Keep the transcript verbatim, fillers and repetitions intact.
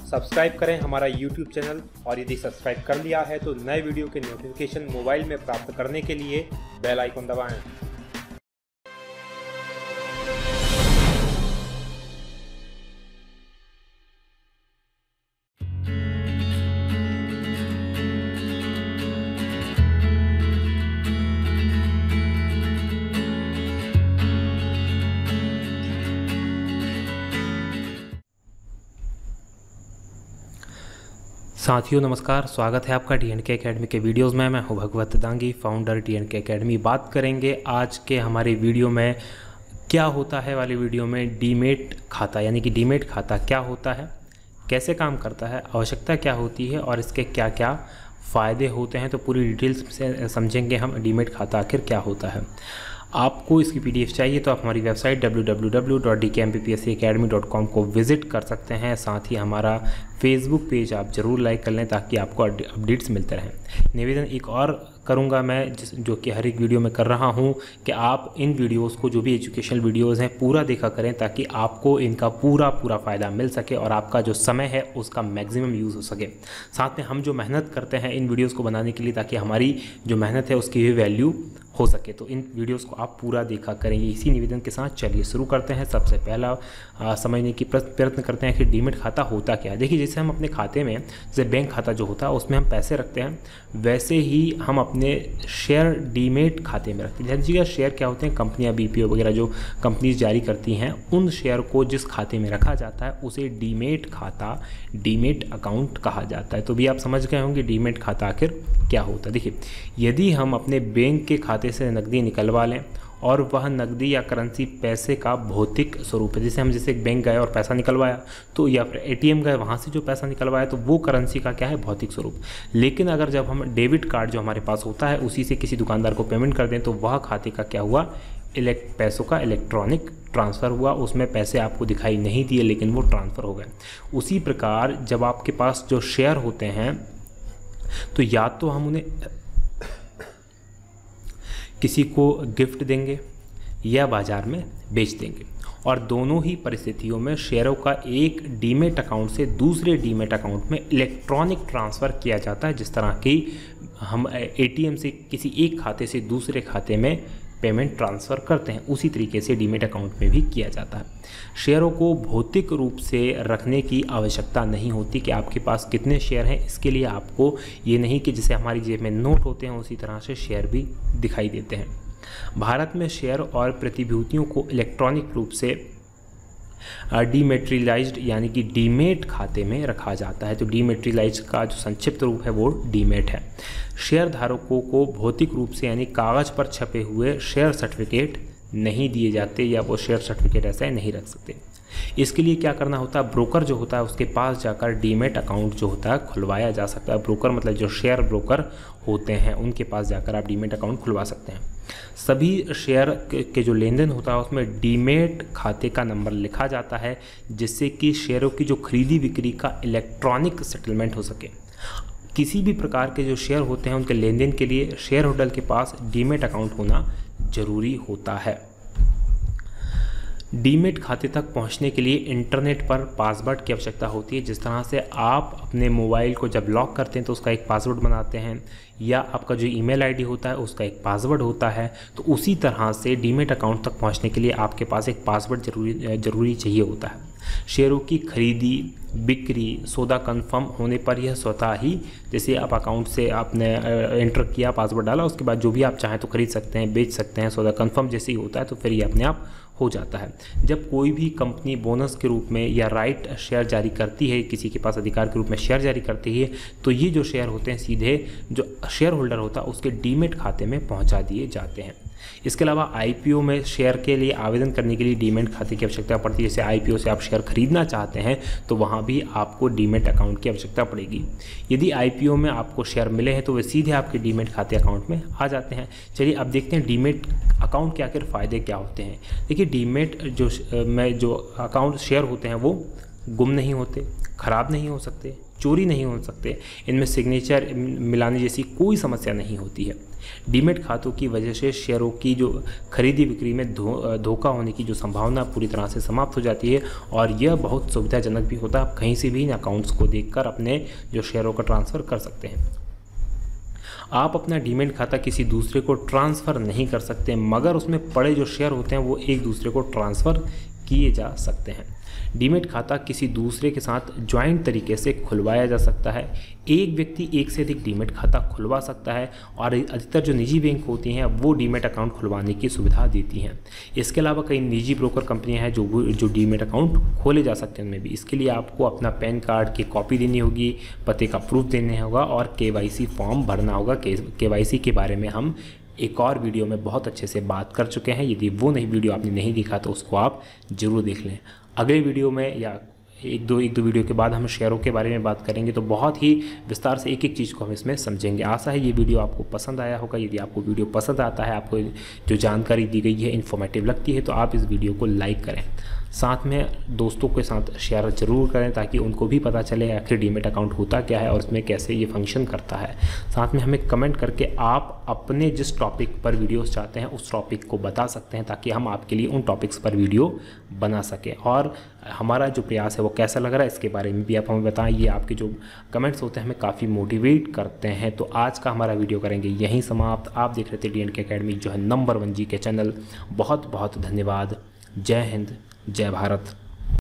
Subscribe करें हमारा YouTube channel और यदि सब्सक्राइब कर लिया है तो नए वीडियो के नोटिफिकेशन मोबाइल में प्राप्त करने के लिए बेल आइकन दबाएं। साथियों नमस्कार, स्वागत है आपका टी एंड के अकेडमी के वीडियोज़ में। मैं हूं Bhagwat Dangi, founder T and K academy. बात करेंगे आज के हमारे वीडियो में क्या होता है वाली वीडियो में डीमेट खाता, यानी कि डीमेट खाता क्या होता है, कैसे काम करता है, आवश्यकता क्या होती है और इसके क्या क्या फ़ायदे होते हैं। तो पूरी डिटेल्स से समझेंगे हम डीमेट खाता आखिर क्या होता है। आपको इसकी पीडीएफ चाहिए तो आप हमारी website W W W dot D K M P P S C academy dot com को विज़िट कर सकते हैं। साथ ही हमारा फेसबुक पेज आप ज़रूर लाइक कर लें ताकि आपको अपडेट्स मिलते रहें। निवेदन एक और करूंगा मैं, जिस जो कि हर एक वीडियो में कर रहा हूं, कि आप इन वीडियोस को, जो भी एजुकेशनल वीडियोस हैं, पूरा देखा करें ताकि आपको इनका पूरा पूरा फ़ायदा मिल सके और आपका जो समय है उसका मैक्सिमम यूज़ हो सके। साथ में हम जो मेहनत करते हैं इन वीडियोज़ को बनाने के लिए, ताकि हमारी जो मेहनत है उसकी भी वैल्यू हो सके, तो इन वीडियोस को आप पूरा देखा करेंगे। इसी निवेदन के साथ चलिए शुरू करते हैं। सबसे पहला आ, समझने की प्रयत्न करते हैं कि डीमेट खाता होता क्या है। देखिए, जैसे हम अपने खाते में, जैसे बैंक खाता जो होता है उसमें हम पैसे रखते हैं, वैसे ही हम अपने शेयर डीमेट खाते में रखते हैं। ध्यान दीजिएगा, शेयर क्या होते हैं, कंपनियां बीपीओ वगैरह जो कंपनीज जारी करती हैं, उन शेयर को जिस खाते में रखा जाता है उसे डीमेट खाता, डीमेट अकाउंट कहा जाता है। तो भी आप समझ गए होंगे डीमेट खाता आखिर क्या होता है। देखिए, यदि हम अपने बैंक के खाते से नकदी निकलवा लें और वह नकदी या करेंसी पैसे का भौतिक स्वरूप है, जैसे हम जैसे एक बैंक गए और पैसा निकलवाया, तो या फिर एटीएम गए, वहाँ से जो पैसा निकलवाया, तो वो करेंसी का क्या है, भौतिक स्वरूप। लेकिन अगर जब हम डेबिट कार्ड जो हमारे पास होता है उसी से किसी दुकानदार को पेमेंट कर दें, तो वह खाते का क्या हुआ, इलेक्ट पैसों का इलेक्ट्रॉनिक ट्रांसफ़र हुआ। उसमें पैसे आपको दिखाई नहीं दिए लेकिन वो ट्रांसफ़र हो गए। उसी प्रकार जब आपके पास जो शेयर होते हैं, तो या तो हम उन्हें किसी को गिफ्ट देंगे या बाज़ार में बेच देंगे, और दोनों ही परिस्थितियों में शेयरों का एक डीमेट अकाउंट से दूसरे डीमेट अकाउंट में इलेक्ट्रॉनिक ट्रांसफ़र किया जाता है। जिस तरह की हम एटीएम से किसी एक खाते से दूसरे खाते में पेमेंट ट्रांसफ़र करते हैं, उसी तरीके से डीमेट अकाउंट में भी किया जाता है। शेयरों को भौतिक रूप से रखने की आवश्यकता नहीं होती कि आपके पास कितने शेयर हैं। इसके लिए आपको ये नहीं कि जैसे हमारी जेब में नोट होते हैं उसी तरह से शेयर भी दिखाई देते हैं। भारत में शेयर और प्रतिभूतियों को इलेक्ट्रॉनिक रूप से डीमेटेरियलाइज्ड यानी कि डीमेट खाते में रखा जाता है। तो डीमेटेरियलाइज्ड का जो संक्षिप्त रूप है वो डीमेट है। शेयर धारकों को भौतिक रूप से यानी कागज़ पर छपे हुए शेयर सर्टिफिकेट नहीं दिए जाते, या वो शेयर सर्टिफिकेट ऐसे नहीं रख सकते। इसके लिए क्या करना होता है, ब्रोकर जो होता है उसके पास जाकर डीमेट अकाउंट जो होता है खुलवाया जा सकता है। ब्रोकर मतलब जो शेयर ब्रोकर होते हैं उनके पास जाकर आप डीमेट अकाउंट खुलवा सकते हैं। सभी शेयर के जो लेन देन होता है उसमें डीमेट खाते का नंबर लिखा जाता है, जिससे कि शेयरों की जो खरीदी बिक्री का इलेक्ट्रॉनिक सेटलमेंट हो सके। किसी भी प्रकार के जो शेयर होते हैं उनके लेन देन के लिए शेयर होल्डर के पास डीमेट अकाउंट होना जरूरी होता है। डीमेट खाते तक पहुंचने के लिए इंटरनेट पर पासवर्ड की आवश्यकता होती है। जिस तरह से आप अपने मोबाइल को जब लॉक करते हैं तो उसका एक पासवर्ड बनाते हैं, या आपका जो ईमेल आईडी होता है उसका एक पासवर्ड होता है, तो उसी तरह से डीमेट अकाउंट तक पहुंचने के लिए आपके पास एक पासवर्ड जरूरी जरूरी चाहिए होता है। शेयरों की खरीदी बिक्री सौदा कंफर्म होने पर यह स्वतः ही, जैसे आप अकाउंट से आपने एंटर किया, पासवर्ड डाला, उसके बाद जो भी आप चाहें तो खरीद सकते हैं, बेच सकते हैं। सौदा कंफर्म जैसे ही होता है तो फिर ये अपने आप हो जाता है। जब कोई भी कंपनी बोनस के रूप में या राइट शेयर जारी करती है, किसी के पास अधिकार के रूप में शेयर जारी करती है, तो ये जो शेयर होते हैं सीधे जो शेयर होल्डर होता है उसके डीमेट खाते में पहुंचा दिए जाते हैं। इसके अलावा आईपीओ में शेयर के लिए आवेदन करने के लिए डीमेट खाते की आवश्यकता पड़ती है। जैसे आईपीओ से आप शेयर खरीदना चाहते हैं तो वहाँ भी आपको डीमेट अकाउंट की आवश्यकता पड़ेगी। यदि आईपीओ में आपको शेयर मिले हैं तो वे सीधे आपके डीमेट खाते अकाउंट में आ जाते हैं। चलिए अब देखते हैं डीमेट अकाउंट के आखिर फ़ायदे क्या होते हैं। देखिए, डीमेट जो में जो अकाउंट शेयर होते हैं वो गुम नहीं होते, ख़राब नहीं हो सकते, चोरी नहीं हो सकते, इनमें सिग्नेचर मिलाने जैसी कोई समस्या नहीं होती है। डीमेट खातों की वजह से शेयरों की जो खरीदी बिक्री में धो धोखा होने की जो संभावना पूरी तरह से समाप्त हो जाती है और यह बहुत सुविधाजनक भी होता है। आप कहीं से भी इन अकाउंट्स को देखकर अपने जो शेयरों का ट्रांसफ़र कर सकते हैं। आप अपना डीमेट खाता किसी दूसरे को ट्रांसफ़र नहीं कर सकते, मगर उसमें पड़े जो शेयर होते हैं वो एक दूसरे को ट्रांसफ़र किए जा सकते हैं। डीमेट खाता किसी दूसरे के साथ ज्वाइंट तरीके से खुलवाया जा सकता है। एक व्यक्ति एक से अधिक डीमेट खाता खुलवा सकता है और अधिकतर जो निजी बैंक होती हैं वो डीमेट अकाउंट खुलवाने की सुविधा देती हैं। इसके अलावा कई निजी ब्रोकर कंपनियां हैं जो जो डीमेट अकाउंट खोले जा सकते हैं उनमें भी। इसके लिए आपको अपना पैन कार्ड की कॉपी देनी होगी, पते का प्रूफ देना होगा और केवाईसी फॉर्म भरना होगा। केवाईसी के बारे में हम एक और वीडियो में बहुत अच्छे से बात कर चुके हैं। यदि वो नहीं वीडियो आपने नहीं देखा तो उसको आप ज़रूर देख लें। अगले वीडियो में या एक दो एक दो वीडियो के बाद हम शेयरों के बारे में बात करेंगे तो बहुत ही विस्तार से एक एक चीज़ को हम इसमें समझेंगे। आशा है ये वीडियो आपको पसंद आया होगा। यदि आपको वीडियो पसंद आता है, आपको जो जानकारी दी गई है इन्फॉर्मेटिव लगती है, तो आप इस वीडियो को लाइक करें, साथ में दोस्तों के साथ शेयर ज़रूर करें ताकि उनको भी पता चले आखिर डीमेट अकाउंट होता क्या है और उसमें कैसे ये फंक्शन करता है। साथ में हमें कमेंट करके आप अपने जिस टॉपिक पर वीडियोस चाहते हैं उस टॉपिक को बता सकते हैं ताकि हम आपके लिए उन टॉपिक्स पर वीडियो बना सकें। और हमारा जो प्रयास है वो कैसा लग रहा है इसके बारे में भी आप हमें बताएं। ये आपके जो कमेंट्स होते हैं हमें काफ़ी मोटिवेट करते हैं। तो आज का हमारा वीडियो करेंगे यहीं समाप्त। आप देख रहे थे डी एंड के अकेडमी, जो है नंबर वन जी के चैनल। बहुत बहुत धन्यवाद। जय हिंद, जय भारत।